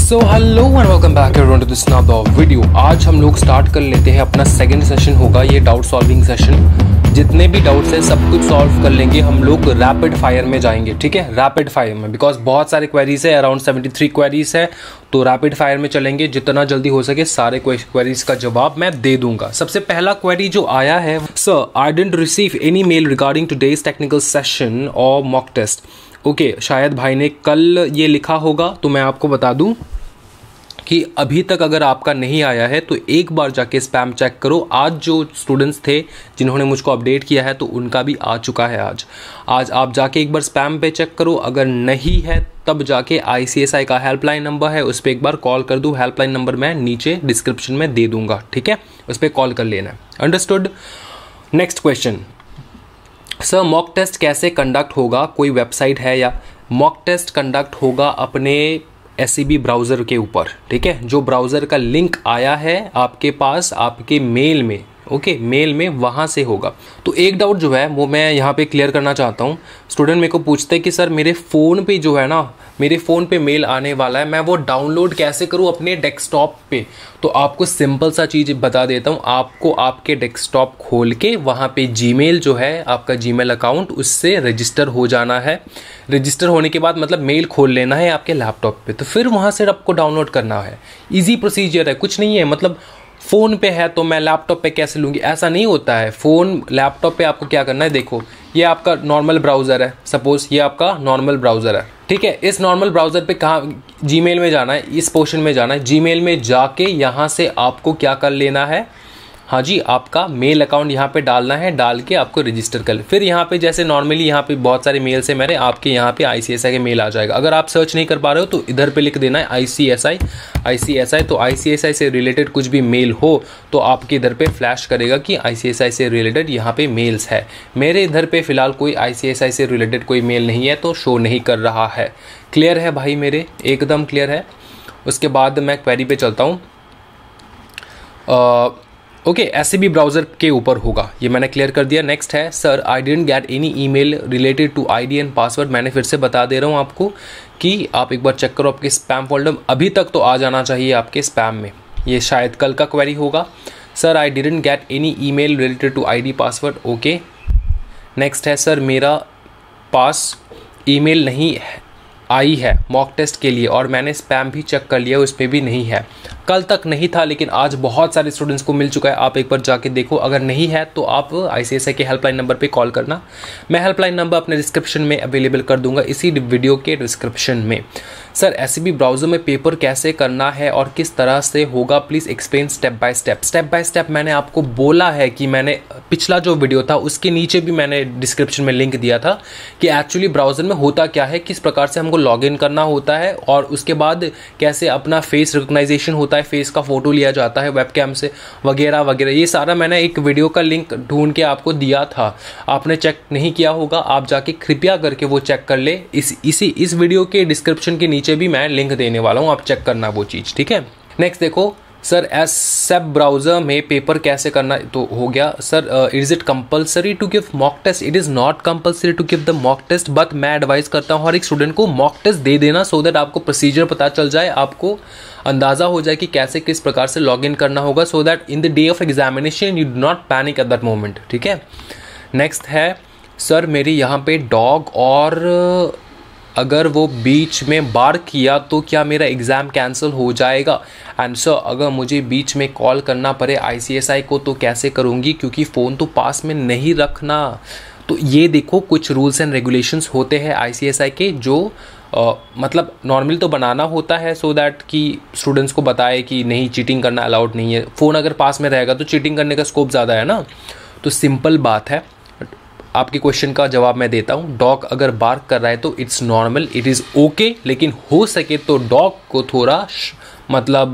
So hello and welcome back everyone to this another video. आज हम लोग start कर लेते हैं अपना सेकंड सेशन होगा ये डाउट सॉल्विंग सेशन। जितने भी डाउट्स हैं सब कुछ सॉल्व कर लेंगे हम लोग, रैपिड फायर में जाएंगे, ठीक है, रैपिड फायर में, बिकॉज बहुत सारे क्वेरीज है, अराउंड 73 क्वेरीज है, तो रैपिड फायर में चलेंगे। जितना जल्दी हो सके सारे क्वेरीज का जवाब मैं दे दूंगा। सबसे पहला क्वेरी जो आया है, sir I didn't receive any mail regarding today's technical session और मॉक टेस्ट। ओके, शायद भाई ने कल ये लिखा होगा, तो मैं आपको बता दूं कि अभी तक अगर आपका नहीं आया है तो एक बार जाके स्पैम चेक करो। आज जो स्टूडेंट्स थे जिन्होंने मुझको अपडेट किया है तो उनका भी आ चुका है। आज आप जाके एक बार स्पैम पे चेक करो, अगर नहीं है तब जाके ICSI का हेल्पलाइन नंबर है उस पर एक बार कॉल कर दो। हेल्पलाइन नंबर मैं नीचे डिस्क्रिप्शन में दे दूंगा, ठीक है, उस पर कॉल कर लेना है। Understood. Next question, sir mock test कैसे कंडक्ट होगा, कोई वेबसाइट है या? मॉक टेस्ट कंडक्ट होगा अपने SCB ब्राउज़र के ऊपर, ठीक है, जो ब्राउज़र का लिंक आया है आपके पास आपके मेल में, ओके, मेल में वहाँ से होगा। तो एक डाउट जो है वो मैं यहाँ पे क्लियर करना चाहता हूँ। स्टूडेंट मेरे को पूछते हैं कि सर मेरे फ़ोन पे जो है ना, मेरे फ़ोन पे मेल आने वाला है, मैं वो डाउनलोड कैसे करूँ अपने डेस्कटॉप पे? तो आपको सिंपल सा चीज़ बता देता हूँ। आपको आपके डेस्कटॉप खोल के वहाँ पे जीमेल जो है आपका जीमेल अकाउंट, उससे रजिस्टर हो जाना है। रजिस्टर होने के बाद मतलब मेल खोल लेना है आपके लैपटॉप पे, तो फिर वहाँ से आपको डाउनलोड करना है। ईजी प्रोसीजर है, कुछ नहीं है। मतलब फ़ोन पे है तो मैं लैपटॉप पे कैसे लूँगी, ऐसा नहीं होता है। फ़ोन लैपटॉप पे आपको क्या करना है, देखो ये आपका नॉर्मल ब्राउज़र है, सपोज़ ये आपका नॉर्मल ब्राउज़र है, ठीक है। इस नॉर्मल ब्राउज़र पे कहाँ, जीमेल में जाना है, इस पोर्शन में जाना है। जीमेल में जाके यहाँ से आपको क्या कर लेना है, हाँ जी, आपका मेल अकाउंट यहाँ पे डालना है, डाल के आपको रजिस्टर कर। फिर यहाँ पे जैसे नॉर्मली यहाँ पे बहुत सारे मेल्स है मेरे, आपके यहाँ पे ICSI के मेल आ जाएगा। अगर आप सर्च नहीं कर पा रहे हो तो इधर पे लिख देना है ICSI। तो ICSI से रिलेटेड कुछ भी मेल हो तो आपके इधर पे फ्लैश करेगा कि ICSI से रिलेटेड यहाँ पे मेल्स है। मेरे इधर पे फिलहाल कोई ICSI से रिलेटेड कोई मेल नहीं है तो शो नहीं कर रहा है। क्लियर है भाई मेरे, एकदम क्लियर है। उसके बाद मैं क्वेरी पे चलता हूँ। ओके, SCB ब्राउज़र के ऊपर होगा, ये मैंने क्लियर कर दिया। नेक्स्ट है, sir I didn't get any email related to ID and password. मैंने फिर से बता दे रहा हूँ आपको कि आप एक बार चेक करो आपके स्पैम फोल्डर में, अभी तक तो आ जाना चाहिए आपके स्पैम में। ये शायद कल का क्वेरी होगा। Sir I didn't get any email related to ID password. Okay, next है, सर मेरा पास ईमेल नहीं आई है मॉक टेस्ट के लिए और मैंने स्पैम भी चेक कर लिया, उस पर भी नहीं है। कल तक नहीं था लेकिन आज बहुत सारे स्टूडेंट्स को मिल चुका है। आप एक बार जाके देखो, अगर नहीं है तो आप ICSI के हेल्पलाइन नंबर पे कॉल करना। मैं हेल्पलाइन नंबर अपने डिस्क्रिप्शन में अवेलेबल कर दूंगा, इसी वीडियो के डिस्क्रिप्शन में। सर SCB ब्राउज़र में पेपर कैसे करना है और किस तरह से होगा, please explain step by step. Step by step मैंने आपको बोला है कि मैंने पिछला जो वीडियो था उसके नीचे भी मैंने डिस्क्रिप्शन में लिंक दिया था कि एक्चुअली ब्राउज़र में होता क्या है, किस प्रकार से हमको लॉगिन करना होता है और उसके बाद कैसे अपना फेस रिकग्नाइजेशन होता है, फेस का फोटो लिया जाता है वेबकैम से, वगैरह वगैरह। ये सारा मैंने एक वीडियो का लिंक ढूंढ के आपको दिया था। आपने चेक नहीं किया होगा, आप जाके कृपया करके वो चेक कर ले। इस वीडियो के डिस्क्रिप्शन के नीचे भी मैं लिंक देने वाला हूँ, आप चेक करना वो चीज़, ठीक है। नेक्स्ट देखो, सर SCB ब्राउज़र में पेपर कैसे करना, तो हो गया। Sir is it compulsory to give mock test? It is not compulsory to give the mock test, but मैं एडवाइस करता हूँ हर एक स्टूडेंट को मॉक टेस्ट दे देना, सो दैट आपको प्रोसीजर पता चल जाए, आपको अंदाज़ा हो जाए कि कैसे किस प्रकार से लॉग इन करना होगा, so that in the day of examination you do not panic at that moment, ठीक है। नेक्स्ट है, सर मेरे यहाँ पे डॉग और अगर वो बीच में बार्क किया तो क्या मेरा एग्ज़ाम कैंसिल हो जाएगा? एंड सर अगर मुझे बीच में कॉल करना पड़े ICSI को तो कैसे करूँगी, क्योंकि फ़ोन तो पास में नहीं रखना। तो ये देखो, कुछ रूल्स एंड रेगुलेशंस होते हैं ICSI के जो मतलब नॉर्मल तो बनाना होता है सो दैट कि स्टूडेंट्स को बताए कि नहीं, चीटिंग करना अलाउड नहीं है। फ़ोन अगर पास में रहेगा तो चीटिंग करने का स्कोप ज़्यादा है ना। तो सिंपल बात है, आपके क्वेश्चन का जवाब मैं देता हूँ। डॉग अगर बार्क कर रहा है तो it's normal, it is okay, लेकिन हो सके तो डॉग को थोड़ा मतलब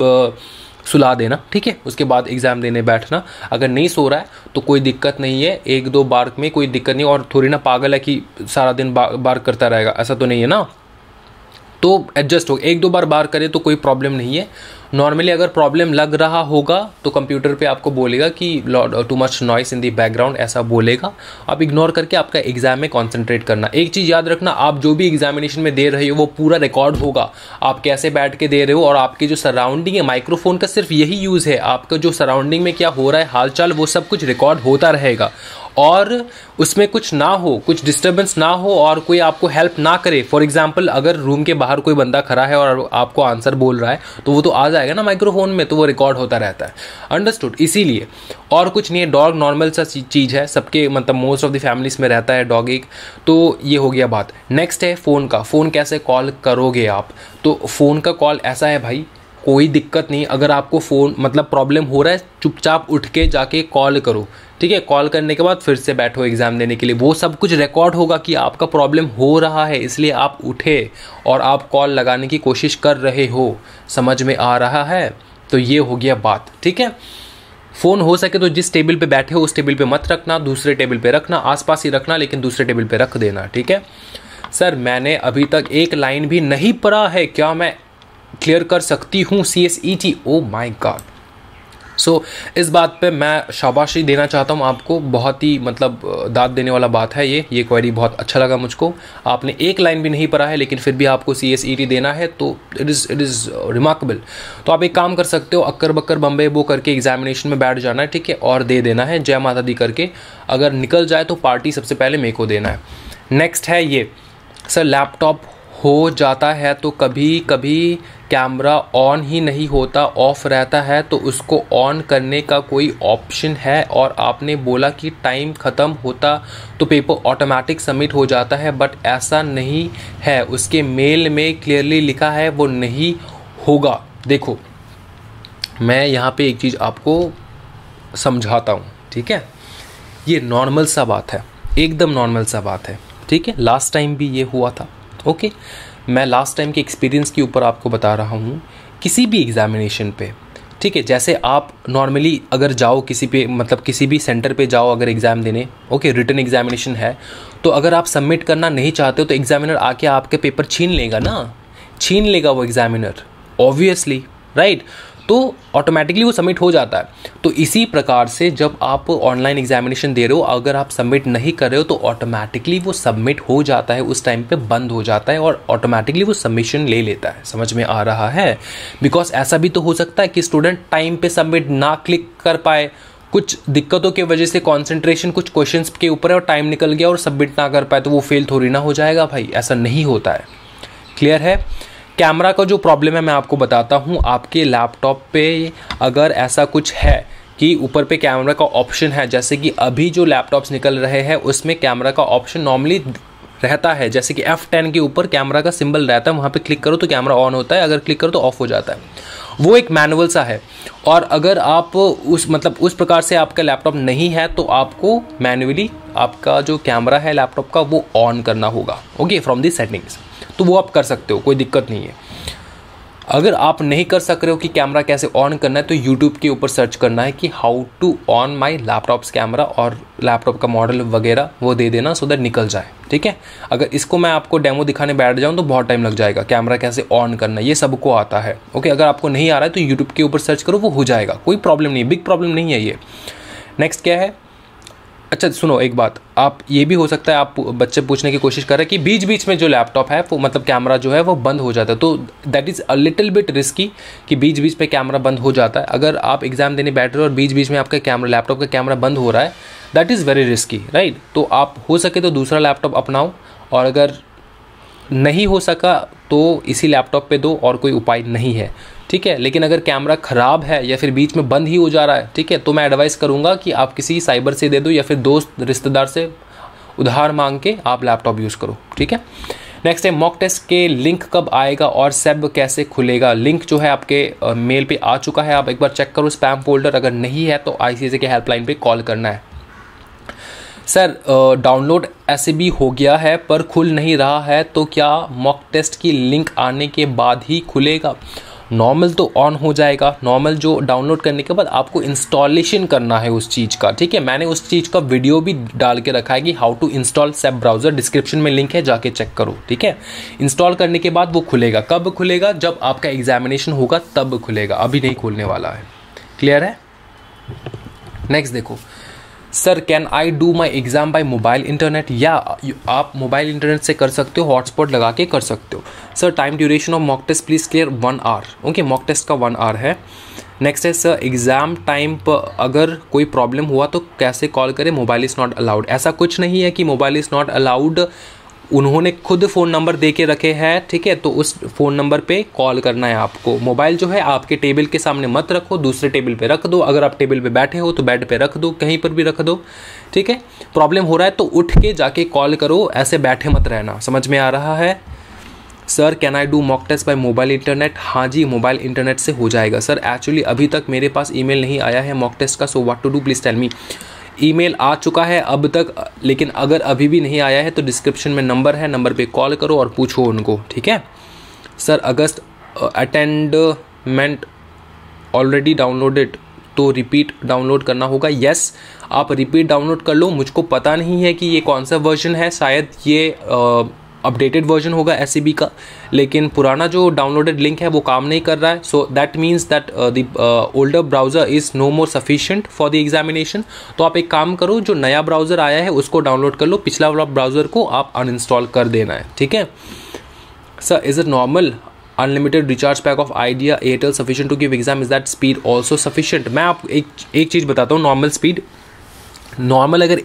सुला देना, ठीक है। उसके बाद एग्ज़ाम देने बैठना। अगर नहीं सो रहा है तो कोई दिक्कत नहीं है, एक दो बार्क में कोई दिक्कत नहीं। और थोड़ी ना पागल है कि सारा दिन बार्क करता रहेगा, ऐसा तो नहीं है ना। तो एडजस्ट हो, एक दो बार बार करे तो कोई प्रॉब्लम नहीं है। नॉर्मली अगर प्रॉब्लम लग रहा होगा तो कंप्यूटर पे आपको बोलेगा कि too much noise in the background, ऐसा बोलेगा। आप इग्नोर करके आपका एग्जाम में कॉन्सेंट्रेट करना। एक चीज़ याद रखना, आप जो भी एग्जामिनेशन में दे रहे हो वो पूरा रिकॉर्ड होगा, आप कैसे बैठ के दे रहे हो और आपकी जो सराउंडिंग है, माइक्रोफोन का सिर्फ यही यूज़ है, आपका जो सराउंडिंग में क्या हो रहा है हालचाल वो सब कुछ रिकॉर्ड होता रहेगा। और उसमें कुछ ना हो, कुछ डिस्टर्बेंस ना हो और कोई आपको हेल्प ना करे। फॉर एग्जांपल अगर रूम के बाहर कोई बंदा खड़ा है और आपको आंसर बोल रहा है तो वो तो आ जाएगा ना माइक्रोफोन में, तो वो रिकॉर्ड होता रहता है। अंडरस्टूड? इसीलिए और कुछ नहीं है। डॉग नॉर्मल सा चीज़ है, सबके मतलब मोस्ट ऑफ द फैमिलीज में रहता है डॉग एक। तो ये हो गया बात। नेक्स्ट है फ़ोन का। फ़ोन कैसे कॉल करोगे आप? तो फ़ोन का कॉल ऐसा है भाई, कोई दिक्कत नहीं, अगर आपको फ़ोन मतलब प्रॉब्लम हो रहा है चुपचाप उठ के जाके कॉल करो, ठीक है। कॉल करने के बाद फिर से बैठो एग्ज़ाम देने के लिए, वो सब कुछ रिकॉर्ड होगा कि आपका प्रॉब्लम हो रहा है, इसलिए आप उठे और आप कॉल लगाने की कोशिश कर रहे हो। समझ में आ रहा है? तो ये हो गया बात, ठीक है। फ़ोन हो सके तो जिस टेबल पे बैठे हो उस टेबल पे मत रखना, दूसरे टेबल पे रखना, आसपास ही रखना, लेकिन दूसरे टेबल पे रख देना, ठीक है। सर मैंने अभी तक एक लाइन भी नहीं पढ़ा है, क्या मैं क्लियर कर सकती हूँ CSET? Oh my god. So इस बात पे मैं शाबाशी देना चाहता हूँ आपको, बहुत ही मतलब दाद देने वाला बात है ये क्वेरी बहुत अच्छा लगा मुझको। आपने एक लाइन भी नहीं पढ़ा है लेकिन फिर भी आपको CSET देना है, तो इट इज़ रिमार्केबल। तो आप एक काम कर सकते हो, अक्कर बक्कर बम्बे बो करके एग्जामिनेशन में बैठ जाना है, ठीक है, और दे देना है जय माता दी करके। अगर निकल जाए तो पार्टी सबसे पहले मेरे को देना है। नेक्स्ट है ये, सर लैपटॉप हो जाता है तो कभी कभी कैमरा ऑन ही नहीं होता, ऑफ रहता है, तो उसको ऑन करने का कोई ऑप्शन है? और आपने बोला कि टाइम ख़त्म होता तो पेपर ऑटोमेटिक सबमिट हो जाता है, बट ऐसा नहीं है, उसके मेल में क्लियरली लिखा है वो नहीं होगा। देखो मैं यहाँ पे एक चीज़ आपको समझाता हूँ, ठीक है। ये नॉर्मल सा बात है, एकदम नॉर्मल सा बात है, ठीक है। लास्ट टाइम भी ये हुआ था, ओके। मैं लास्ट टाइम के एक्सपीरियंस के ऊपर आपको बता रहा हूँ। किसी भी एग्जामिनेशन पे, ठीक है, जैसे आप नॉर्मली अगर जाओ किसी पे मतलब किसी भी सेंटर पे जाओ अगर एग्ज़ाम देने, ओके, रिटन एग्जामिनेशन है, तो अगर आप सबमिट करना नहीं चाहते हो तो एग्जामिनर आके आपके पेपर छीन लेगा ना, छीन लेगा वो एग्जामिनर, ऑब्वियसली, राइट। तो ऑटोमेटिकली वो सबमिट हो जाता है। तो इसी प्रकार से जब आप ऑनलाइन एग्जामिनेशन दे रहे हो, अगर आप सबमिट नहीं कर रहे हो तो ऑटोमेटिकली वो सबमिट हो जाता है, उस टाइम पे बंद हो जाता है और ऑटोमेटिकली वो सबमिशन ले लेता है। समझ में आ रहा है? बिकॉज ऐसा भी तो हो सकता है कि स्टूडेंट टाइम पे सबमिट ना क्लिक कर पाए, कुछ दिक्कतों की वजह से कॉन्सेंट्रेशन कुछ क्वेश्चंस के ऊपर है और टाइम निकल गया और सबमिट ना कर पाए, तो वो फेल थोड़ी ना हो जाएगा भाई, ऐसा नहीं होता है। क्लियर है? कैमरा का जो प्रॉब्लम है मैं आपको बताता हूँ। आपके लैपटॉप पे अगर ऐसा कुछ है कि ऊपर पे कैमरा का ऑप्शन है, जैसे कि अभी जो लैपटॉप्स निकल रहे हैं उसमें कैमरा का ऑप्शन नॉर्मली रहता है, जैसे कि F10 के ऊपर कैमरा का सिंबल रहता है, वहाँ पे क्लिक करो तो कैमरा ऑन होता है, अगर क्लिक करो तो ऑफ हो जाता है। वो एक मैनुअल सा है। और अगर आप उस प्रकार से आपका लैपटॉप नहीं है तो आपको मैन्युअली आपका जो कैमरा है लैपटॉप का वो ऑन करना होगा, ओके, फ्रॉम दी सेटिंग्स। तो वो आप कर सकते हो, कोई दिक्कत नहीं है। अगर आप नहीं कर सक रहे हो कि कैमरा कैसे ऑन करना है तो यूट्यूब के ऊपर सर्च करना है कि how to on my laptop's camera और लैपटॉप का मॉडल वगैरह वो दे देना, सो दैट निकल जाए, ठीक है। अगर इसको मैं आपको डेमो दिखाने बैठ जाऊँ तो बहुत टाइम लग जाएगा। कैमरा कैसे ऑन करना ये सबको आता है, ओके। अगर आपको नहीं आ रहा है तो यूट्यूब के ऊपर सर्च करो, वो हो जाएगा, कोई प्रॉब्लम नहीं, बिग प्रॉब्लम नहीं है ये। नेक्स्ट क्या है? अच्छा सुनो एक बात, आप ये भी हो सकता है आप बच्चे पूछने की कोशिश कर रहे हैं कि बीच बीच में जो लैपटॉप है वो मतलब कैमरा जो है वो बंद हो जाता है, तो that is a little bit risky कि बीच बीच में कैमरा बंद हो जाता है। अगर आप एग्जाम देने बैठ रहे हो और बीच बीच में आपका कैमरा लैपटॉप का कैमरा बंद हो रहा है, that is very risky, right. तो आप हो सके तो दूसरा लैपटॉप अपनाओ, और अगर नहीं हो सका तो इसी लैपटॉप पे दो, और कोई उपाय नहीं है, ठीक है। लेकिन अगर कैमरा ख़राब है या फिर बीच में बंद ही हो जा रहा है, ठीक है, तो मैं एडवाइस करूँगा कि आप किसी साइबर से दे दो या फिर दोस्त रिश्तेदार से उधार मांग के आप लैपटॉप यूज़ करो, ठीक है। नेक्स्ट है मॉक टेस्ट के लिंक कब आएगा और सेब कैसे खुलेगा? लिंक जो है आपके मेल पे आ चुका है, आप एक बार चेक करो स्पैम फोल्डर, अगर नहीं है तो ICSE के हेल्पलाइन पे कॉल करना है। सर डाउनलोड ऐसे भी हो गया है पर खुल नहीं रहा है, तो क्या मॉक टेस्ट की लिंक आने के बाद ही खुलेगा? नॉर्मल तो ऑन हो जाएगा। नॉर्मल जो डाउनलोड करने के बाद आपको इंस्टॉलेशन करना है उस चीज़ का, ठीक है। मैंने उस चीज़ का वीडियो भी डाल के रखा है कि how to install safe browser, description में लिंक है, जाके चेक करो, ठीक है। इंस्टॉल करने के बाद वो खुलेगा। कब खुलेगा? जब आपका एग्जामिनेशन होगा तब खुलेगा, अभी नहीं खुलने वाला है। क्लियर है? नेक्स्ट देखो, sir can I do my exam by mobile internet? या आप मोबाइल इंटरनेट से कर सकते हो, हॉटस्पॉट लगा के कर सकते हो। Sir time duration of mock test please clear 1 hour. Okay, mock test का 1 आवर है। नेक्स्ट है सर एग्ज़ाम टाइम पर अगर कोई प्रॉब्लम हुआ तो कैसे कॉल करें? Mobile is not allowed. ऐसा कुछ नहीं है कि मोबाइल इज़ नॉट अलाउड, उन्होंने खुद फ़ोन नंबर दे के रखे हैं, ठीक है। तो उस फ़ोन नंबर पे कॉल करना है आपको। मोबाइल जो है आपके टेबल के सामने मत रखो, दूसरे टेबल पे रख दो। अगर आप टेबल पे बैठे हो तो बेड पे रख दो, कहीं पर भी रख दो, ठीक है। प्रॉब्लम हो रहा है तो उठ के जाके कॉल करो, ऐसे बैठे मत रहना। समझ में आ रहा है? Sir can I do mock test by mobile internet? हाँ जी, मोबाइल इंटरनेट से हो जाएगा। सर एक्चुअली अभी तक मेरे पास ईमेल नहीं आया है मॉक टेस्ट का, so what to do please tell me. Email आ चुका है अब तक, लेकिन अगर अभी भी नहीं आया है तो डिस्क्रिप्शन में नंबर है, नंबर पे कॉल करो और पूछो उनको, ठीक है। Sir August attendment already downloaded, तो रिपीट डाउनलोड करना होगा। यस, आप रिपीट डाउनलोड कर लो। मुझको पता नहीं है कि ये कौन सा वर्जन है, शायद ये अपडेटेड वर्जन होगा SCB का, लेकिन पुराना जो डाउनलोडेड लिंक है वो काम नहीं कर रहा है। So that means that the older browser is no more sufficient for the examination. तो आप एक काम करो, जो नया ब्राउज़र आया है उसको डाउनलोड कर लो, पिछला वाला ब्राउज़र को आप अनइंस्टॉल कर देना है, ठीक है। Sir is it normal unlimited recharge pack of Idea Airtel sufficient to give exam? Is that speed also sufficient? मैं आपको एक चीज़ बताता हूँ, नॉर्मल स्पीड, नॉर्मल अगर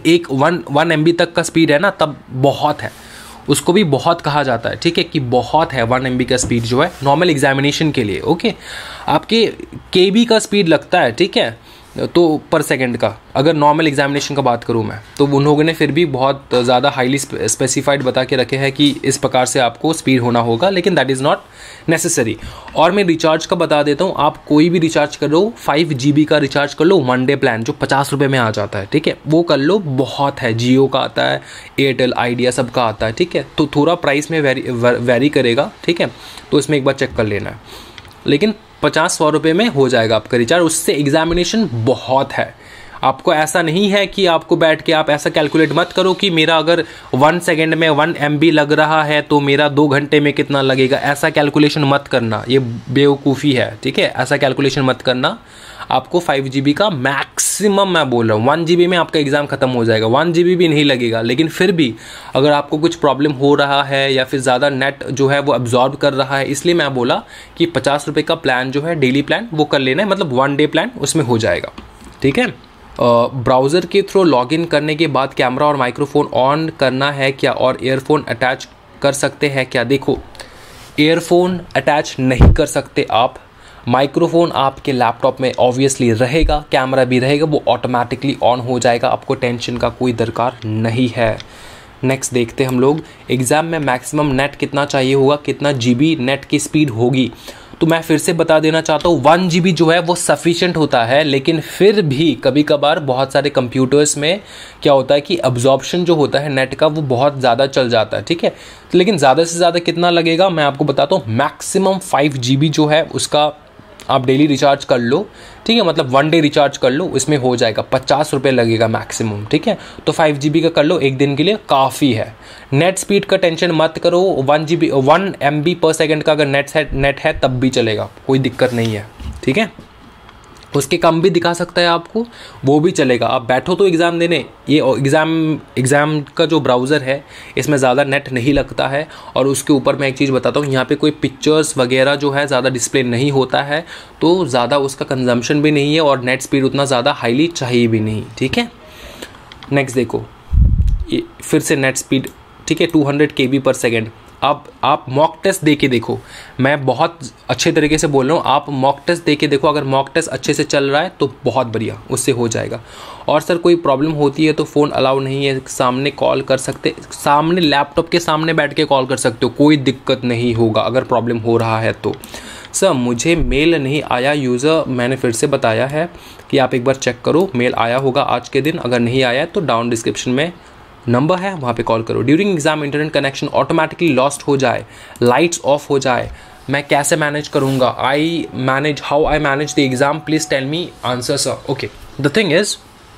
1 MB तक का स्पीड है ना तब बहुत है, उसको भी बहुत कहा जाता है, ठीक है, कि बहुत है 1 MB का स्पीड जो है नॉर्मल एग्जामिनेशन के लिए। ओके, आपके KB का स्पीड लगता है, ठीक है, तो पर सेकंड का, अगर नॉर्मल एग्जामिनेशन का बात करूं मैं, तो उन लोगों ने फिर भी बहुत ज़्यादा हाईली स्पेसिफाइड बता के रखे हैं कि इस प्रकार से आपको स्पीड होना होगा, लेकिन दैट इज़ नॉट नेसेसरी। और मैं रिचार्ज का बता देता हूं, आप कोई भी रिचार्ज कर लो, 5 GB का रिचार्ज कर लो, 1 डे प्लान जो 50 रुपये में आ जाता है, ठीक है, वो कर लो, बहुत है। जियो का आता है, एयरटेल, आइडिया सबका आता है, ठीक है। तो थोड़ा प्राइस में वेरी करेगा, ठीक है, तो इसमें एक बार चेक कर लेना है, लेकिन 50-100 रुपये में हो जाएगा आपका रिचार्ज। उससे एग्जामिनेशन बहुत है। आपको ऐसा नहीं है कि आपको बैठ के आप ऐसा कैलकुलेट मत करो कि मेरा अगर 1 सेकेंड में 1 MB लग रहा है तो मेरा 2 घंटे में कितना लगेगा, ऐसा कैलकुलेशन मत करना, ये बेवकूफ़ी है, ठीक है। ऐसा कैलकुलेशन मत करना। आपको 5 GB का मैक्सिमम मैं बोल रहा हूँ, 1 GB में आपका एग्ज़ाम ख़त्म हो जाएगा, 1 GB भी नहीं लगेगा। लेकिन फिर भी अगर आपको कुछ प्रॉब्लम हो रहा है या फिर ज़्यादा नेट जो है वो अब्जॉर्ब कर रहा है, इसलिए मैं बोला कि 50 रुपये का प्लान जो है डेली प्लान वो कर लेना है, मतलब 1 डे प्लान उसमें हो जाएगा, ठीक है। ब्राउज़र के थ्रू लॉगिन करने के बाद कैमरा और माइक्रोफोन ऑन करना है क्या, और ईयरफोन अटैच कर सकते हैं क्या? देखो, ईयरफोन अटैच नहीं कर सकते आप, माइक्रोफोन आपके लैपटॉप में ऑब्वियसली रहेगा, कैमरा भी रहेगा, वो ऑटोमेटिकली ऑन हो जाएगा, आपको टेंशन का कोई दरकार नहीं है। नेक्स्ट देखते हम लोग, एग्ज़ाम में मैक्सिमम नेट कितना चाहिए होगा, कितना GB नेट की स्पीड होगी? तो मैं फिर से बता देना चाहता हूँ, 1 GB जो है वो सफिशिएंट होता है, लेकिन फिर भी कभी कभार बहुत सारे कंप्यूटर्स में क्या होता है कि अब्जॉर्प्शन जो होता है नेट का वो बहुत ज़्यादा चल जाता है, ठीक है। लेकिन ज़्यादा से ज़्यादा कितना लगेगा मैं आपको बताता हूँ, मैक्सिमम 5 GB जो है उसका आप डेली रिचार्ज कर लो, ठीक है, मतलब 1 डे रिचार्ज कर लो, इसमें हो जाएगा, 50 रुपये लगेगा मैक्सिमम, ठीक है। तो 5 GB का कर लो, एक दिन के लिए काफ़ी है। नेट स्पीड का टेंशन मत करो, 1 MB पर सेकंड का अगर नेट है तब भी चलेगा, कोई दिक्कत नहीं है, ठीक है। उसके कम भी दिखा सकता है आपको, वो भी चलेगा। आप बैठो तो एग्ज़ाम देने, ये एग्ज़ाम का जो ब्राउज़र है इसमें ज़्यादा नेट नहीं लगता है। और उसके ऊपर मैं एक चीज़ बताता हूँ, यहाँ पे कोई पिक्चर्स वगैरह जो है ज़्यादा डिस्प्ले नहीं होता है, तो ज़्यादा उसका कंजम्पशन भी नहीं है और नेट स्पीड उतना ज़्यादा हाईली चाहिए भी नहीं, ठीक है। नेक्स्ट देखो, ये फिर से नेट स्पीड, ठीक है, 200 KB पर सेकेंड। अब आप मॉक टेस्ट दे के देखो, मैं बहुत अच्छे तरीके से बोल रहा हूँ, आप मॉक टेस्ट दे के देखो, अगर मॉक टेस्ट अच्छे से चल रहा है तो बहुत बढ़िया, उससे हो जाएगा। और सर कोई प्रॉब्लम होती है तो फ़ोन अलाउ नहीं है, सामने कॉल कर सकते, सामने लैपटॉप के सामने बैठ के कॉल कर सकते हो, कोई दिक्कत नहीं होगा अगर प्रॉब्लम हो रहा है तो। सर मुझे मेल नहीं आया यूज़र, मैंने फिर से बताया है कि आप एक बार चेक करो, मेल आया होगा आज के दिन, अगर नहीं आया है तो डाउन डिस्क्रिप्शन में नंबर है, वहाँ पे कॉल करो। During exam internet connection automatically lost हो जाए, लाइट्स ऑफ हो जाए, मैं कैसे मैनेज करूँगा, how I manage the exam, please tell me answer sir. Okay, the thing is,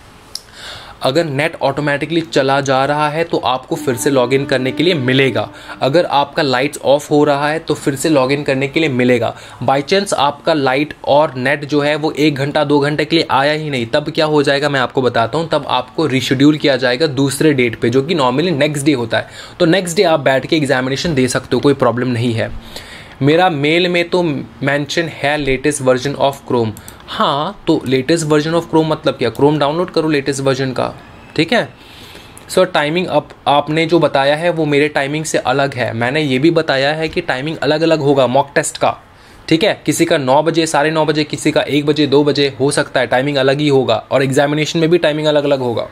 अगर नेट ऑटोमेटिकली चला जा रहा है तो आपको फिर से लॉगिन करने के लिए मिलेगा। अगर आपका लाइट्स ऑफ हो रहा है तो फिर से लॉगिन करने के लिए मिलेगा। बाय चांस आपका लाइट और नेट जो है वो 1 घंटा 2 घंटे के लिए आया ही नहीं, तब क्या हो जाएगा मैं आपको बताता हूँ। तब आपको रीशेड्यूल किया जाएगा दूसरे डेट पे, जो कि नॉर्मली नेक्स्ट डे होता है। तो नेक्स्ट डे आप बैठ के एग्जामिनेशन दे सकते हो, कोई प्रॉब्लम नहीं है। मेरा मेल में तो मेंशन है लेटेस्ट वर्जन ऑफ क्रोम। हाँ, तो लेटेस्ट वर्जन ऑफ क्रोम मतलब क्या, क्रोम डाउनलोड करो लेटेस्ट वर्जन का, ठीक है। सर टाइमिंग आपने जो बताया है वो मेरे टाइमिंग से अलग है। मैंने ये भी बताया है कि टाइमिंग अलग अलग होगा मॉक टेस्ट का, ठीक है। किसी का 9 बजे 9:30 बजे, किसी का 1 बजे 2 बजे हो सकता है, टाइमिंग अलग ही होगा। और एग्जामिनेशन में भी टाइमिंग अलग अलग होगा।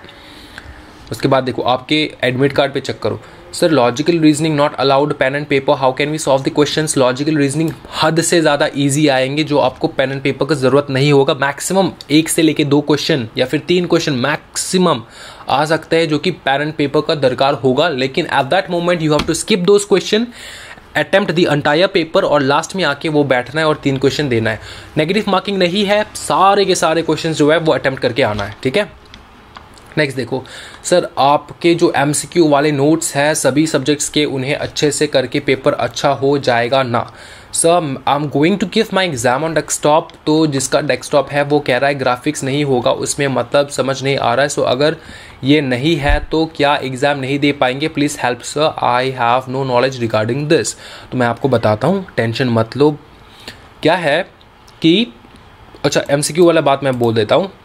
उसके बाद देखो आपके एडमिट कार्ड पे चेक करो। Sir logical reasoning not allowed pen and paper, how can we solve the questions. Logical reasoning हद से ज़्यादा इजी आएंगे, जो आपको पेन एंड पेपर की ज़रूरत नहीं होगा। मैक्सिमम 1 से लेके 2 क्वेश्चन या फिर 3 क्वेश्चन मैक्सिमम आ सकते हैं, जो कि पेन एंड पेपर का दरकार होगा। लेकिन at that moment you have to skip those question, attempt the entire paper, और लास्ट में आके वो बैठना है और 3 क्वेश्चन देना है। नेगेटिव मार्किंग नहीं है, सारे के सारे क्वेश्चन जो है वो अटेम्प्ट करके आना है, ठीक है। नेक्स्ट देखो सर, आपके जो MCQ वाले नोट्स हैं सभी सब्जेक्ट्स के, उन्हें अच्छे से करके पेपर अच्छा हो जाएगा ना। Sir I am going to give my exam on desktop. तो जिसका डेस्कटॉप है वो कह रहा है ग्राफिक्स नहीं होगा, उसमें मतलब समझ नहीं आ रहा है। सो अगर ये नहीं है तो क्या एग्ज़ाम नहीं दे पाएंगे, please help sir, I have no knowledge regarding this. तो मैं आपको बताता हूँ, टेंशन मत लो। क्या है कि अच्छा MCQ वाला बात मैं बोल देता हूँ।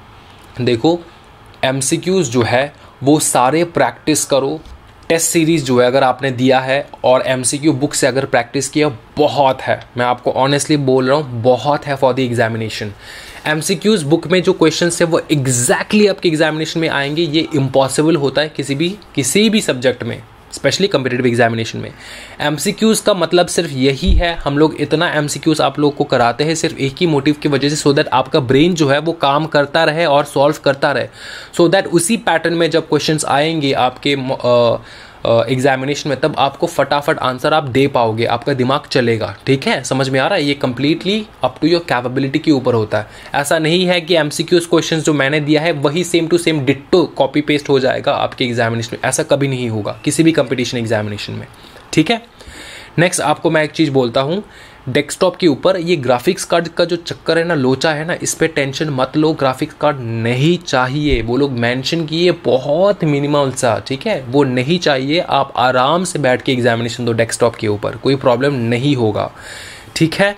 देखो MCQs जो है वो सारे प्रैक्टिस करो। टेस्ट सीरीज़ जो है अगर आपने दिया है और MCQ बुक से अगर प्रैक्टिस किया, बहुत है, मैं आपको ऑनेस्टली बोल रहा हूँ, बहुत है for the examination. MCQs book में जो क्वेश्चंस है वो एग्जैक्टली आपके एग्जामिनेशन में आएंगे, ये इम्पॉसिबल होता है किसी भी सब्जेक्ट में, स्पेशली कम्पिटिटिव एग्जामिनेशन में। MCQs का मतलब सिर्फ यही है, हम लोग इतना MCQs आप लोग को कराते हैं सिर्फ एक ही मोटिव की वजह से, सो दैट आपका ब्रेन जो है वो काम करता रहे और सॉल्व करता रहे, सो दैट उसी पैटर्न में जब क्वेश्चंस आएंगे आपके एग्जामिनेशन में, तब आपको फटाफट आंसर आप दे पाओगे, आपका दिमाग चलेगा, ठीक है। समझ में आ रहा है, ये completely up to your capability के ऊपर होता है। ऐसा नहीं है कि MCQs क्वेश्चंस जो मैंने दिया है वही same to same ditto copy paste हो जाएगा आपके एग्जामिनेशन में, ऐसा कभी नहीं होगा किसी भी कंपटीशन एग्जामिनेशन में, ठीक है। नेक्स्ट आपको मैं एक चीज़ बोलता हूँ, डेस्कटॉप के ऊपर ये ग्राफिक्स कार्ड का जो चक्कर है ना, लोचा है ना, इस पे टेंशन मत लो। ग्राफिक्स कार्ड नहीं चाहिए, वो लोग मेंशन किए बहुत मिनिमल सा, ठीक है, वो नहीं चाहिए। आप आराम से बैठ के एग्जामिनेशन दो डेस्कटॉप के ऊपर, कोई प्रॉब्लम नहीं होगा, ठीक है।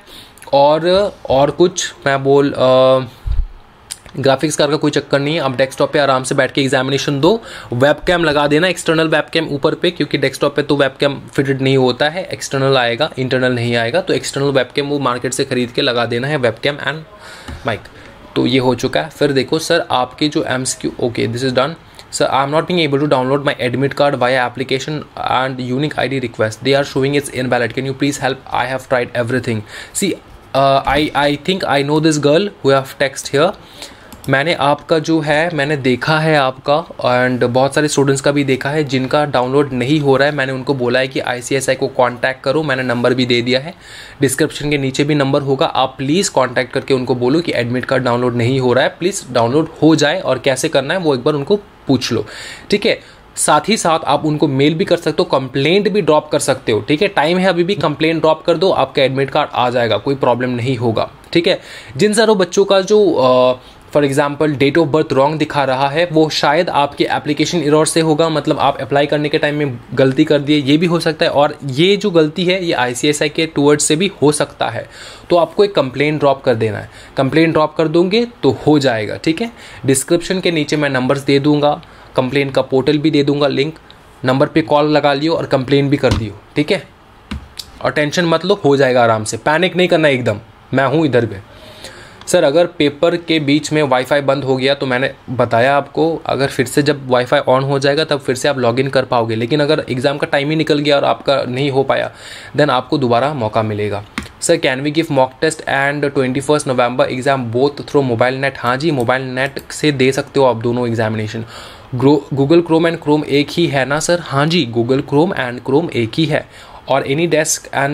और कुछ मैं ग्राफिक्स कार्ड का कोई चक्कर नहीं है, आप डेस्कटॉप पे आराम से बैठ के एग्जामिनेशन दो। वेबकैम लगा देना, एक्सटर्नल वेबकैम ऊपर पे, क्योंकि डेस्कटॉप पे तो वेबकैम फिटेड नहीं होता है, एक्सटर्नल आएगा, इंटरनल नहीं आएगा। तो एक्सटर्नल वेबकैम वो मार्केट से खरीद के लगा देना है, वेबकैम एंड माइक। तो ये हो चुका है। फिर देखो सर आपके जो MCQ, okay this is done. Sir, I am not being able to download my admit card via application and unique ID request. They are showing it's invalid. Can you please help? I have tried everything. See, I think I know this girl who have text here. मैंने आपका जो है मैंने देखा है आपका, and बहुत सारे स्टूडेंट्स का भी देखा है जिनका डाउनलोड नहीं हो रहा है। मैंने उनको बोला है कि ICSI को कांटेक्ट करो, मैंने नंबर भी दे दिया है, डिस्क्रिप्शन के नीचे भी नंबर होगा, आप प्लीज़ कांटेक्ट करके उनको बोलो कि एडमिट कार्ड डाउनलोड नहीं हो रहा है, प्लीज़ डाउनलोड हो जाए, और कैसे करना है वो एक बार उनको पूछ लो, ठीक है। साथ ही साथ आप उनको मेल भी कर सकते हो, कंप्लेंट भी ड्रॉप कर सकते हो, ठीक है। टाइम है अभी भी, कंप्लेंट ड्रॉप कर दो, आपका एडमिट कार्ड आ जाएगा, कोई प्रॉब्लम नहीं होगा, ठीक है। जिन सारों बच्चों का जो for example date of birth wrong दिखा रहा है, वो शायद आपके एप्लीकेशन एरर से होगा, मतलब आप अप्लाई करने के टाइम में गलती कर दिए, ये भी हो सकता है। और ये जो गलती है ये ICSI के टूवर्ड्स से भी हो सकता है, तो आपको एक कंप्लेंट ड्रॉप कर देना है। कंप्लेंट ड्रॉप कर दोगे तो हो जाएगा, ठीक है। डिस्क्रिप्शन के नीचे मैं नंबर्स दे दूंगा, कंप्लेंट का पोर्टल भी दे दूंगा लिंक, नंबर पे कॉल लगा लियो और कंप्लेंट भी कर दियो, ठीक है। और टेंशन मत लो, हो जाएगा आराम से, पैनिक नहीं करना एकदम, मैं हूँ इधर पे। सर अगर पेपर के बीच में वाईफाई बंद हो गया, तो मैंने बताया आपको, अगर फिर से जब वाईफाई ऑन हो जाएगा तब फिर से आप लॉगिन कर पाओगे। लेकिन अगर एग्ज़ाम का टाइम ही निकल गया और आपका नहीं हो पाया, देन आपको दोबारा मौका मिलेगा। Sir can we give mock test and 21 November exam both through mobile net. हाँ जी, मोबाइल नेट से दे सकते हो आप दोनों examination. Google Chrome and Chrome एक ही है ना सर? हाँ जी, गूगल क्रोम एंड क्रोम एक ही है। और AnyDesk and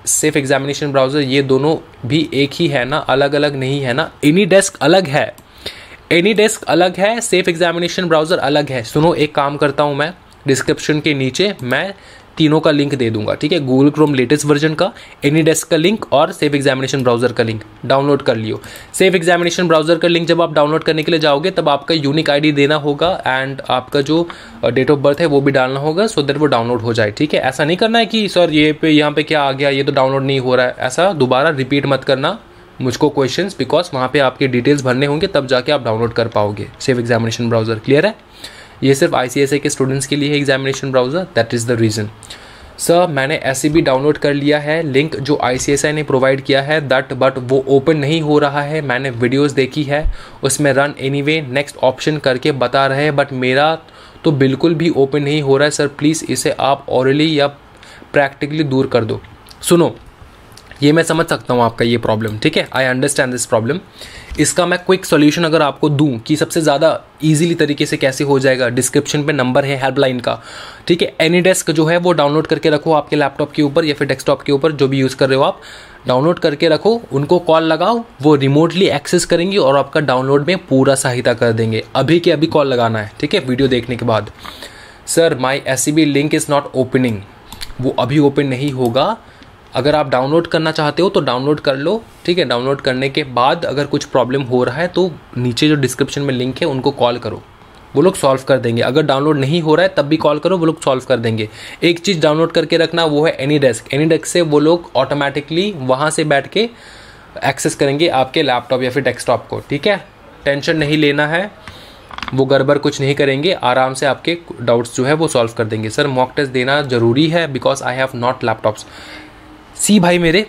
safe examination browser, ये दोनों भी एक ही है ना, अलग अलग नहीं है ना? एनीडेस्क अलग है, एनीडेस्क अलग है, सेफ एग्जामिनेशन ब्राउज़र अलग है। सुनो, एक काम करता हूँ मैं, डिस्क्रिप्शन के नीचे मैं तीनों का लिंक दे दूंगा, ठीक है? गूगल क्रोम लेटेस्ट वर्जन का, एनीडेस्क का लिंक और सेफ एग्जामिनेशन ब्राउज़र का लिंक डाउनलोड कर लियो। सेफ एग्जामिनेशन ब्राउज़र का लिंक जब आप डाउनलोड करने के लिए जाओगे तब आपका यूनिक आईडी देना होगा एंड आपका जो डेट ऑफ बर्थ है वो भी डालना होगा, सो दैट वो डाउनलोड हो जाए, ठीक है? ऐसा नहीं करना है कि सर ये पे यहाँ पे क्या आ गया, ये तो डाउनलोड नहीं हो रहा है, ऐसा दोबारा रिपीट मत करना मुझको क्वेश्चंस, बिकॉज वहाँ पे आपके डिटेल्स भरने होंगे तब जाके आप डाउनलोड कर पाओगे सेफ एग्जामिनेशन ब्राउज़र। क्लियर है? ये सिर्फ ICSI के स्टूडेंट्स के लिए है examination browser, that is the reason. Sir मैंने SEB डाउनलोड कर लिया है, लिंक जो ICSI ने प्रोवाइड किया है दैट, बट वो ओपन नहीं हो रहा है। मैंने वीडियोस देखी है, उसमें रन एनीवे नेक्स्ट ऑप्शन करके बता रहे हैं, बट मेरा तो बिल्कुल भी ओपन नहीं हो रहा है। सर प्लीज़ इसे आप ऑरली या प्रैक्टिकली दूर कर दो। सुनो, ये मैं समझ सकता हूँ आपका ये प्रॉब्लम, ठीक है? I understand this problem. इसका मैं क्विक सॉल्यूशन अगर आपको दूं कि सबसे ज़्यादा इजीली तरीके से कैसे हो जाएगा, डिस्क्रिप्शन पे नंबर है हेल्पलाइन का, ठीक है? एनीडेस्क जो है वो डाउनलोड करके रखो आपके लैपटॉप के ऊपर या फिर डेस्कटॉप के ऊपर, जो भी यूज़ कर रहे हो आप, डाउनलोड करके रखो, उनको कॉल लगाओ, वो रिमोटली एक्सेस करेंगे और आपका डाउनलोड में पूरा सहायता कर देंगे। अभी के अभी कॉल लगाना है, ठीक है? वीडियो देखने के बाद। Sir my SEB link is not opening, वो अभी ओपन नहीं होगा। अगर आप डाउनलोड करना चाहते हो तो डाउनलोड कर लो, ठीक है? डाउनलोड करने के बाद अगर कुछ प्रॉब्लम हो रहा है तो नीचे जो डिस्क्रिप्शन में लिंक है उनको कॉल करो, वो लोग सॉल्व कर देंगे। अगर डाउनलोड नहीं हो रहा है तब भी कॉल करो, वो लोग सॉल्व कर देंगे। एक चीज़ डाउनलोड करके रखना, वो है एनीडेस्क। एनीडेस्क से वो लोग ऑटोमेटिकली वहाँ से बैठ के एक्सेस करेंगे आपके लैपटॉप या फिर डेस्कटॉप को, ठीक है? टेंशन नहीं लेना है, वो गड़बड़ कुछ नहीं करेंगे, आराम से आपके डाउट्स जो है वो सॉल्व कर देंगे। सर मॉक टेस्ट देना ज़रूरी है because I have not laptops. See भाई मेरे,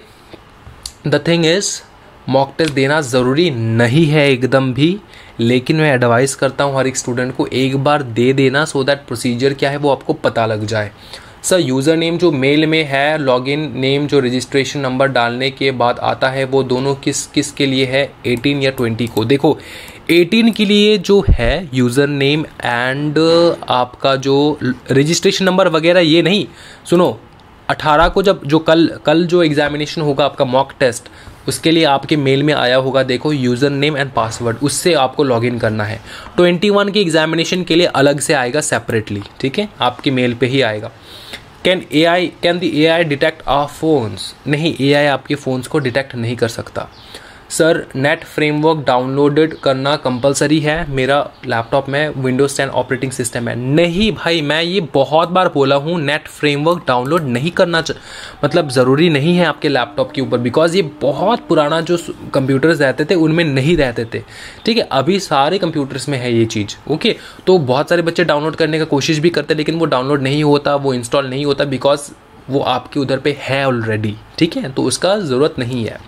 the thing is mock test देना ज़रूरी नहीं है एकदम भी, लेकिन मैं एडवाइस करता हूँ हर एक स्टूडेंट को एक बार दे देना, सो दैट प्रोसीजर क्या है वो आपको पता लग जाए। सर यूज़र नेम जो मेल में है, लॉगिन नेम जो रजिस्ट्रेशन नंबर डालने के बाद आता है, वो दोनों किस किस के लिए है, 18 या 20 को? देखो 18 के लिए जो है यूज़र नेम एंड आपका जो रजिस्ट्रेशन नंबर वगैरह ये नहीं। सुनो, 18 को जब जो कल जो एग्जामिनेशन होगा आपका मॉक टेस्ट, उसके लिए आपके मेल में आया होगा, देखो यूज़र नेम एंड पासवर्ड, उससे आपको लॉगिन करना है। 21 के एग्जामिनेशन के लिए अलग से आएगा सेपरेटली, ठीक है? आपके मेल पे ही आएगा। Can the AI detect our phones? नहीं, AI आपके फ़ोन्स को डिटेक्ट नहीं कर सकता। सर नेट फ्रेमवर्क डाउनलोडेड करना कंपलसरी है, मेरा लैपटॉप में विंडोज़ 10 ऑपरेटिंग सिस्टम है। नहीं भाई, मैं ये बहुत बार बोला हूँ, नेट फ्रेमवर्क डाउनलोड नहीं करना मतलब ज़रूरी नहीं है आपके लैपटॉप के ऊपर, बिकॉज ये बहुत पुराना जो कंप्यूटर्स रहते थे उनमें नहीं रहते थे, ठीक है? अभी सारे कंप्यूटर्स में है ये चीज़, ओके? तो बहुत सारे बच्चे डाउनलोड करने का कोशिश भी करते, लेकिन वो डाउनलोड नहीं होता, वो इंस्टॉल नहीं होता, बिकॉज वो आपके उधर पे है ऑलरेडी, ठीक है? तो उसका ज़रूरत नहीं है।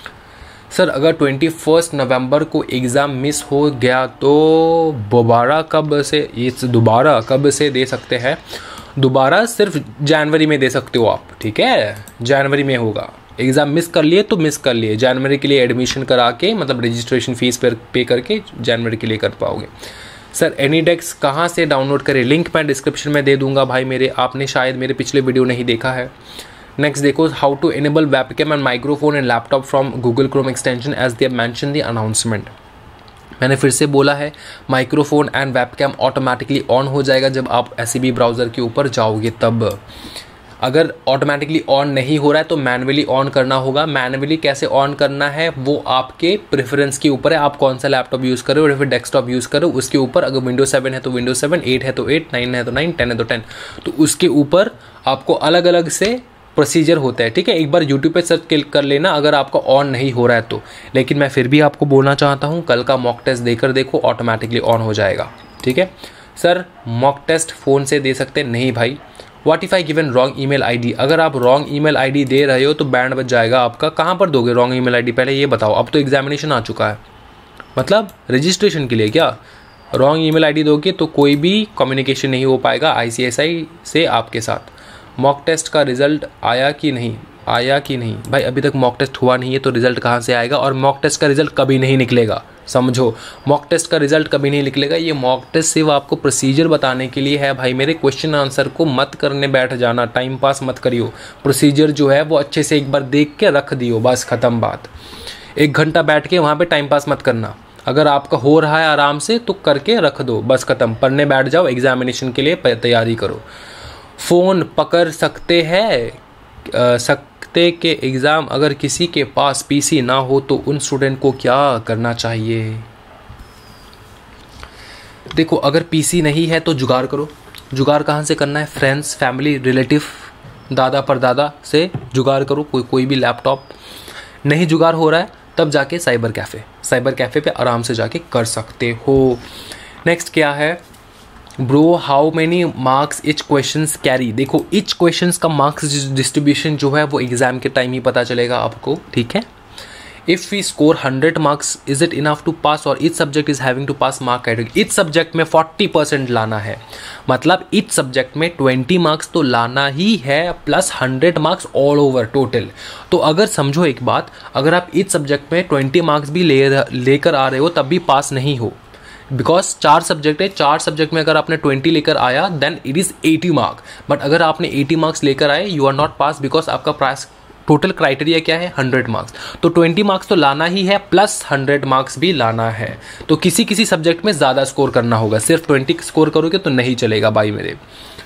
सर अगर 21 नवंबर को एग्ज़ाम मिस हो गया तो दोबारा कब से दे सकते हैं? दोबारा सिर्फ जनवरी में दे सकते हो आप, ठीक है? जनवरी में होगा। एग्ज़ाम मिस कर लिए तो मिस कर लिए, जनवरी के लिए एडमिशन करा के, मतलब रजिस्ट्रेशन फ़ीस पर पे करके जनवरी के लिए कर पाओगे। सर एनीडेस्क कहाँ से डाउनलोड करें? लिंक मैं डिस्क्रिप्शन में दे दूंगा भाई मेरे, आपने शायद मेरे पिछले वीडियो नहीं देखा है। नेक्स्ट देखो, how to enable webcam and microphone and laptop from Google Chrome extension as they mention the announcement. मैंने फिर से बोला है, microphone and webcam automatically on हो जाएगा जब आप SEB ब्राउज़र के ऊपर जाओगे तब। अगर ऑटोमेटिकली ऑन नहीं हो रहा है तो मैनुअली ऑन करना होगा। मैनुअली कैसे ऑन करना है वो आपके प्रेफरेंस के ऊपर है, आप कौन सा लैपटॉप यूज़ करो या फिर डेस्कटॉप यूज़ करो उसके ऊपर। अगर विंडोज 7 है तो विंडोज 7, 8 है तो 8, 9 है तो 9, 10 है तो 10, तो उसके ऊपर आपको अलग अलग से प्रोसीजर होता है, ठीक है? एक बार यूट्यूब पे सर्च कर लेना अगर आपका ऑन नहीं हो रहा है तो। लेकिन मैं फिर भी आपको बोलना चाहता हूँ, कल का मॉक टेस्ट देकर देखो, ऑटोमेटिकली ऑन हो जाएगा, ठीक है? सर मॉक टेस्ट फ़ोन से दे सकते? नहीं भाई। What if I given wrong email ID? अगर आप रॉन्ग ईमेल आईडी दे रहे हो तो बैंड बच जाएगा आपका। कहाँ पर दोगे रॉन्ग ईमेल आईडी, पहले ये बताओ। अब तो एग्जामिनेशन आ चुका है, मतलब रजिस्ट्रेशन के लिए क्या रॉन्ग ईमेल आईडी दोगे तो कोई भी कम्युनिकेशन नहीं हो पाएगा ICSI से आपके साथ। मॉक टेस्ट का रिजल्ट आया कि नहीं? आया कि नहीं भाई? अभी तक मॉक टेस्ट हुआ नहीं है तो रिजल्ट कहाँ से आएगा? और मॉक टेस्ट का रिजल्ट कभी नहीं निकलेगा, समझो। मॉक टेस्ट का रिजल्ट कभी नहीं निकलेगा। ये मॉक टेस्ट सिर्फ आपको प्रोसीजर बताने के लिए है भाई मेरे। क्वेश्चन आंसर को मत करने बैठ जाना, टाइम पास मत करियो। प्रोसीजर जो है वो अच्छे से एक बार देख के रख दियो, बस ख़त्म बात। 1 घंटा बैठ के वहाँ पे टाइम पास मत करना। अगर आपका हो रहा है आराम से तो करके रख दो, बस ख़त्म। पढ़ने बैठ जाओ, एग्जामिनेशन के लिए तैयारी करो। फ़ोन पकड़ सकते हैं सकते के एग्ज़ाम, अगर किसी के पास पीसी ना हो तो उन स्टूडेंट को क्या करना चाहिए? देखो, अगर पीसी नहीं है तो जुगाड़ करो। जुगाड़ कहाँ से करना है? फ्रेंड्स, फैमिली, रिलेटिव, दादा परदादा से जुगाड़ करो। कोई भी लैपटॉप नहीं जुगाड़ हो रहा है तब जाके साइबर कैफ़े पे आराम से जाके कर सकते हो। नेक्स्ट क्या है? Bro, how many marks each questions carry? देखो, इच क्वेश्चंस का मार्क्स डिस्ट्रीब्यूशन जो है वो एग्जाम के टाइम ही पता चलेगा आपको, ठीक है। If we score 100 marks, is it enough to pass? और each subject is having to pass mark category. Each subject में 40% लाना है, मतलब ईच सब्जेक्ट में 20 मार्क्स तो लाना ही है, plus 100 marks all over total. तो अगर समझो एक बात, अगर आप ईच सब्जेक्ट में 20 मार्क्स भी लेकर आ रहे हो तब भी पास नहीं हो, बिकॉज 4 सब्जेक्ट है। 4 सब्जेक्ट में अगर आपने 20 लेकर आया then it is 80 mark. But अगर आपने 80 मार्क्स लेकर आए, you are not pass, because आपका प्राइस टोटल क्राइटेरिया क्या है? 100 मार्क्स। तो 20 मार्क्स तो लाना ही है, प्लस 100 मार्क्स भी लाना है। तो किसी किसी सब्जेक्ट में ज़्यादा स्कोर करना होगा। सिर्फ 20 स्कोर करोगे तो नहीं चलेगा भाई मेरे।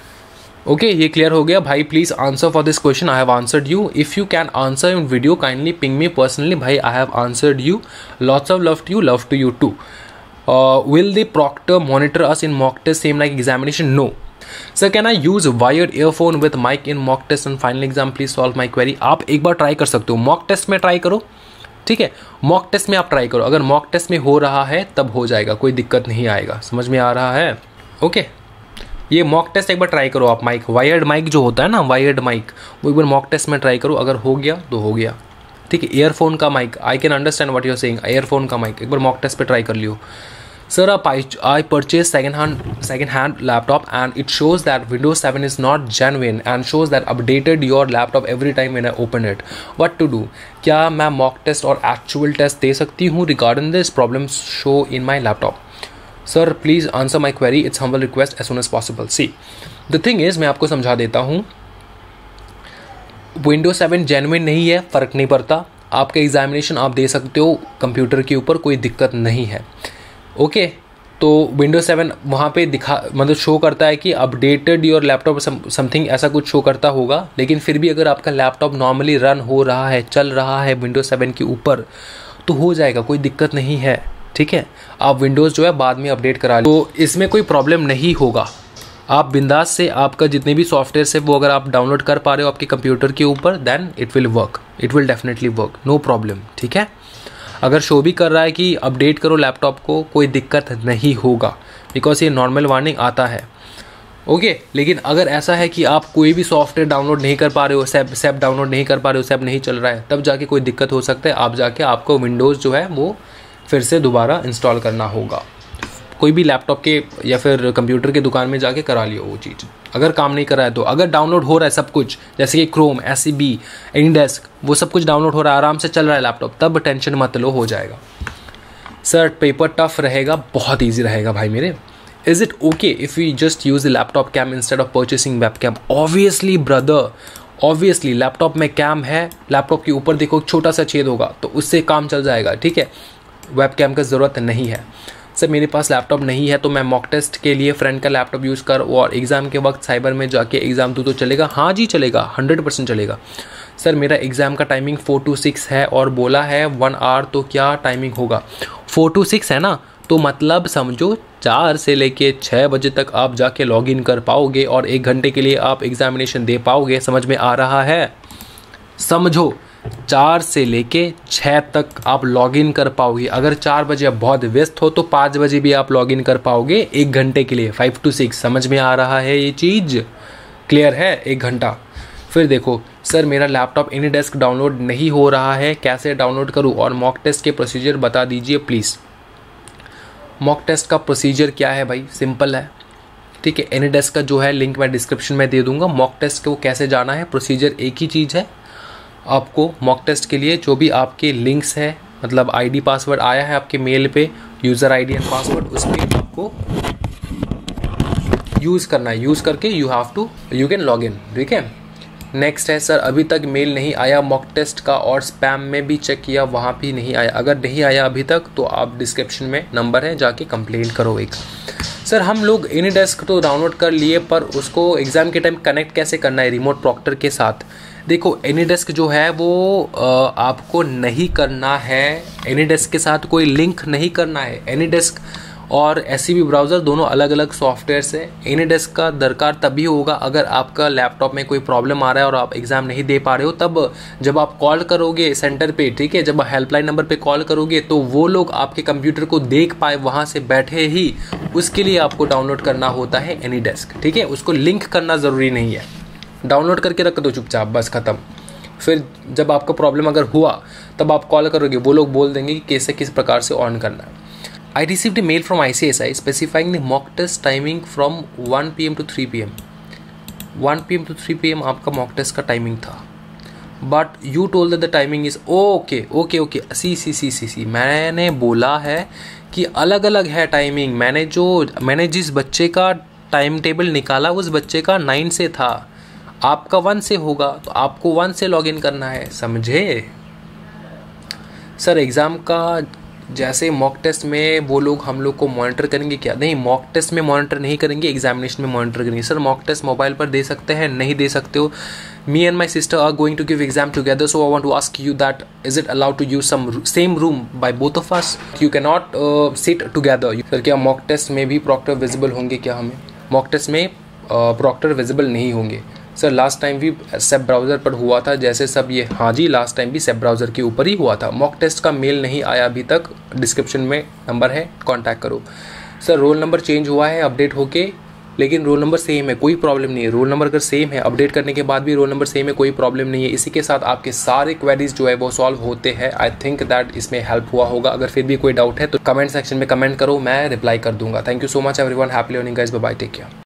ओके, ये क्लियर हो गया भाई। Please answer for this question, I have answered you. If you can answer in video kindly ping me personally. भाई, I have answered you. Lots of love to you too. Will the proctor monitor us in mock test same like examination? No. Sir, can I use wired earphone with mic in mock test and final exam? Please solve my query. आप एक बार try कर सकते हो, mock test में try करो, ठीक है। Mock test में आप ट्राई करो, अगर मॉक टेस्ट में हो रहा है तब हो जाएगा, कोई दिक्कत नहीं आएगा। समझ में आ रहा है? ओके, ये मॉक टेस्ट एक बार ट्राई करो आप। माइक, वायर्ड माइक जो होता है ना, वायर्ड माइक, वो एक बार मॉक टेस्ट में ट्राई करो। अगर हो गया तो हो गया, ठीक है। ईयरफोन का mic, I can understand what you are saying. Earphone का माइक एक बार मॉक टेस्ट पे ट्राई कर लियो। Sir, I purchased second-hand laptop and it shows that Windows 7 is not genuine and shows that updated your laptop every time when I open it. What to do? क्या मैं mock test और actual test दे सकती हूँ regarding this problem show in my laptop? Sir, please answer my query. It's humble request as soon as possible. See, the thing is, मैं आपको समझा देता हूँ। Windows 7 genuine नहीं है, फ़र्क नहीं पड़ता। आपका एग्जामिनेशन आप दे सकते हो कंप्यूटर के ऊपर, कोई दिक्कत नहीं है। ओके, तो विंडोज 7 वहाँ पे मतलब शो करता है कि अपडेटेड योर लैपटॉप समथिंग, ऐसा कुछ शो करता होगा। लेकिन फिर भी अगर आपका लैपटॉप नॉर्मली रन हो रहा है, चल रहा है विंडोज 7 के ऊपर, तो हो जाएगा, कोई दिक्कत नहीं है, ठीक है। आप विंडोज़ जो है बाद में अपडेट करा लो, तो इसमें कोई प्रॉब्लम नहीं होगा। आप बिंदास से आपका जितने भी सॉफ्टवेयर है वो अगर आप डाउनलोड कर पा रहे हो आपके कंप्यूटर के ऊपर, then it will work, it will definitely work, no problem, ठीक है। अगर शो भी कर रहा है कि अपडेट करो लैपटॉप को, कोई दिक्कत नहीं होगा, बिकॉज ये नॉर्मल वार्निंग आता है। ओके, लेकिन अगर ऐसा है कि आप कोई भी सॉफ्टवेयर डाउनलोड नहीं कर पा रहे हो, सेप डाउनलोड नहीं कर पा रहे हो, सेप नहीं चल रहा है, तब जाके कोई दिक्कत हो सकता है। आप जाके आपको विंडोज़ जो है वो फिर से दोबारा इंस्टॉल करना होगा। कोई भी लैपटॉप के या फिर कंप्यूटर की दुकान में जाके करा लियो वो चीज़, अगर काम नहीं कर रहा है तो। अगर डाउनलोड हो रहा है सब कुछ, जैसे कि क्रोम, SCB, एनीडेस्क, वो सब कुछ डाउनलोड हो रहा है, आराम से चल रहा है लैपटॉप, तब टेंशन मत लो, हो जाएगा। सर, पेपर टफ रहेगा? बहुत ईजी रहेगा भाई मेरे। Is it okay if we just use the laptop cam instead of purchasing web cam? Obviously brother, obviously. Laptop में कैम है, लैपटॉप के ऊपर देखो छोटा सा छेद होगा, तो उससे काम चल जाएगा, ठीक है। वेब कैम का ज़रूरत नहीं है। सर, मेरे पास लैपटॉप नहीं है तो मैं मॉक टेस्ट के लिए फ्रेंड का लैपटॉप यूज़ कर और एग्ज़ाम के वक्त साइबर में जाके एग्ज़ाम दूँ तो चलेगा? हाँ जी चलेगा, 100% चलेगा। सर, मेरा एग्ज़ाम का टाइमिंग 4 to 6 है और बोला है 1 आवर, तो क्या टाइमिंग होगा? 4 to 6 है ना, तो मतलब समझो 4 से लेके 6 बजे तक आप जाके लॉगिन कर पाओगे और 1 घंटे के लिए आप एग्ज़ामिनेशन दे पाओगे। समझ में आ रहा है? समझो, 4 से लेके 6 तक आप लॉगिन कर पाओगे। अगर 4 बजे आप बहुत व्यस्त हो तो 5 बजे भी आप लॉगिन कर पाओगे 1 घंटे के लिए, 5 to 6। समझ में आ रहा है ये चीज़? क्लियर है? 1 घंटा। फिर देखो, सर मेरा लैपटॉप एनीडेस्क डाउनलोड नहीं हो रहा है, कैसे डाउनलोड करूं? और मॉक टेस्ट के प्रोसीजर बता दीजिए प्लीज़। मॉक टेस्ट का प्रोसीजर क्या है भाई? सिंपल है, ठीक है। एनीडेस्क का जो है लिंक मैं डिस्क्रिप्शन में दे दूंगा। मॉक टेस्ट को कैसे जाना है, प्रोसीजर एक ही चीज़ है। आपको मॉक टेस्ट के लिए जो भी आपके लिंक्स है, मतलब आईडी पासवर्ड आया है आपके मेल पे, यूज़र आईडी एंड पासवर्ड, उसमें आपको यूज़ करना है। यूज़ करके यू कैन लॉग इन, ठीक है। नेक्स्ट है सर अभी तक मेल नहीं आया मॉक टेस्ट का और स्पैम में भी चेक किया, वहाँ भी नहीं आया। अगर नहीं आया अभी तक तो आप डिस्क्रिप्शन में नंबर है, जाके कंप्लेंट करो एक। सर हम लोग एनीडेस्क तो डाउनलोड कर लिए, पर उसको एग्ज़ाम के टाइम कनेक्ट कैसे करना है रिमोट प्रॉक्टर के साथ? देखो एनीडेस्क जो है वो आपको नहीं करना है, एनीडेस्क के साथ कोई लिंक नहीं करना है। एनीडेस्क और एससीबी ब्राउज़र दोनों अलग अलग सॉफ्टवेयर्स है। एनीडेस्क का दरकार तभी होगा अगर आपका लैपटॉप में कोई प्रॉब्लम आ रहा है और आप एग्ज़ाम नहीं दे पा रहे हो, तब जब आप कॉल करोगे सेंटर पे, ठीक है, जब हेल्पलाइन नंबर पे कॉल करोगे तो वो लोग आपके कंप्यूटर को देख पाए वहाँ से बैठे ही, उसके लिए आपको डाउनलोड करना होता है एनीडेस्क, ठीक है। उसको लिंक करना ज़रूरी नहीं है, डाउनलोड करके रख दो चुपचाप, बस ख़त्म। फिर जब आपका प्रॉब्लम अगर हुआ तब आप कॉल करोगे, वो लोग बोल देंगे कि कैसे किस प्रकार से ऑन करना है। I received a mail from ICSI specifying the mock test timing from 1 PM to 3 PM. 1 PM to 3 PM आपका mock test का टाइमिंग था, but you told that the timing is okay. See मैंने बोला है कि अलग अलग है टाइमिंग। मैंने जिस बच्चे का टाइम टेबल निकाला उस बच्चे का 9 से था, आपका 1 से होगा, तो आपको 1 से लॉगिन करना है, समझे? सर एग्ज़ाम का जैसे मॉक टेस्ट में वो लोग हम लोग को मॉनिटर करेंगे क्या? नहीं, मॉक टेस्ट में मॉनिटर नहीं करेंगे, एग्जामिनेशन में मॉनिटर करेंगे। सर मॉक टेस्ट मोबाइल पर दे सकते हैं? नहीं दे सकते हो। Me and my sister are going to give exam together, so I want to ask you that is it allowed to use some same room by both of us? You can not sit together. Sir क्या mock test में भी proctor visible होंगे क्या? हमें mock test में proctor visible नहीं होंगे। Sir last time भी सेप ब्राउज़र पर हुआ था जैसे सब ये, हाँ जी लास्ट टाइम भी सेप ब्राउज़र के ऊपर ही हुआ था। मॉक टेस्ट का मेल नहीं आया अभी तक, डिस्क्रिप्शन में नंबर है, कांटेक्ट करो। सर रोल नंबर चेंज हुआ है अपडेट होके, लेकिन रोल नंबर सेम है, कोई प्रॉब्लम नहीं है। रोल नंबर अगर सेम है, अपडेट करने के बाद भी रोल नंबर सेम है, कोई प्रॉब्लम नहीं है। इसी के साथ आपके सारे क्वेरीज जो है वो सॉल्व होते हैं। आई थिंक दैट इसमें हेल्प हुआ होगा। अगर फिर भी कोई डाउट है तो कमेंट सेक्शन में कमेंट करो, मैं रिप्लाई कर दूंगा। Thank you so much everyone, happy learning guys, bye bye, take care.